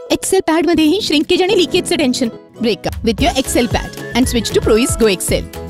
Excel pad मध्येही shrinkage आणि लिकेजचे tension. Break up with your Excel pad and switch to Proease go Excel.